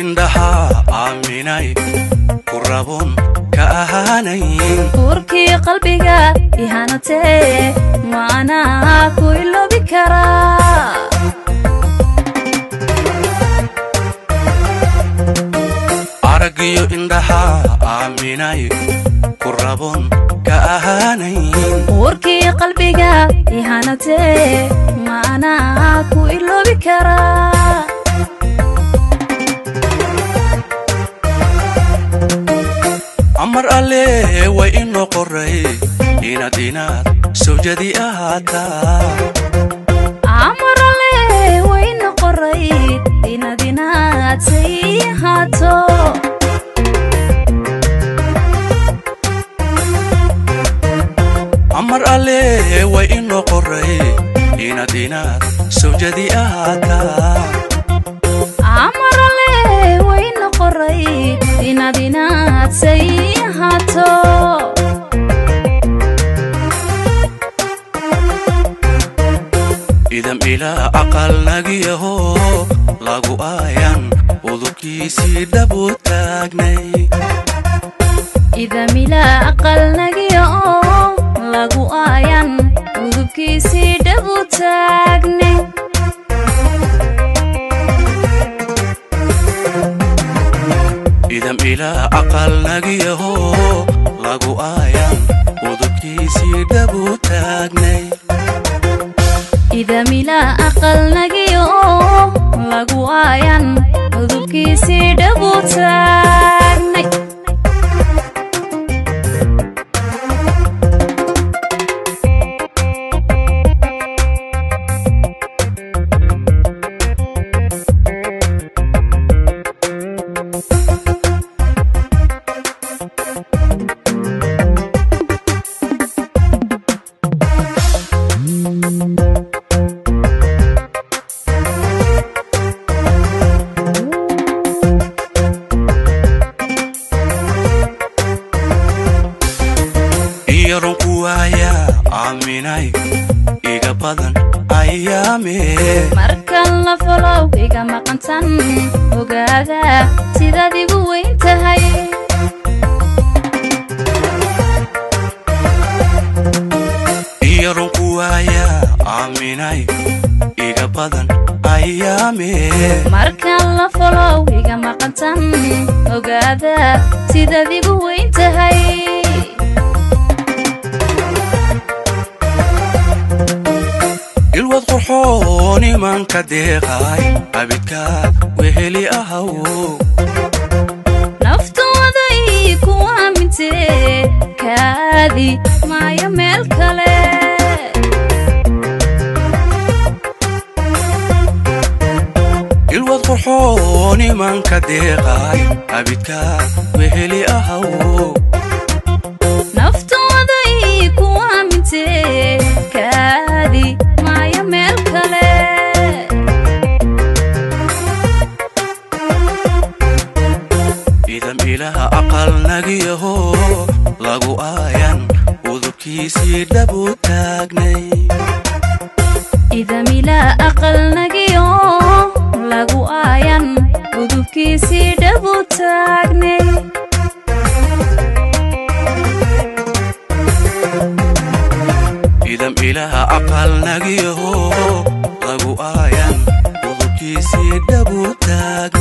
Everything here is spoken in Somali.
indhaha aaminay ku rabon ka ahaanayn urkii qalbiga ihanatee maana ku iloobi karaa aragiyo indhaha aaminay ku rabon ka ahaanayn urkii qalbiga ihanatee maana ku iloobi karaa amar alle way inoo qoray inaad sawjadi ahaataa amar alle way inoo qoray inaad say ahaato amar alle way inoo qoray inaad sawjadi ahaataa amar alle way inoo qoray inaad say ahaato idam ilaa aqal nagiyaho lagu aayan udubkiisii dhabu taagnay idam ilaa aqal nagiyaho lagu aayan udubkiisii dhabu taagnay idam ilaa aqal nagiyaho lagu aayan udubkiisii dhabu taagnay idam ilaa aqal nagiyaho lagu aayan udubkiisii dhabu taagnay aaminay iga badan ayaame markan la folow iga maqantan ogaada sidaad igu weyn tahay iyarun ku waaya aaminay iga badan ayaame markan la folow iga maqantan ogaada sidaad igu weyn tahay ilwad qurxoon imanka deeqay abidkaad weheli ahaw naftooday ku aamintee kaadi maayo meel kale ilwad qurxoon imanka deeqay abidkaad weheli ahaw naftooday ku aamintee kaadi maayo meel kale idam ilaha aqal nagiyaho lagu aayan udubkiisii dhabu taagnay idam ilaa aqal nagiyaho lagu aayan udubkiisii dhabu taagnay idam ilaha aqal nagiyaho lagu aayan udubkiisii dhabu taagnay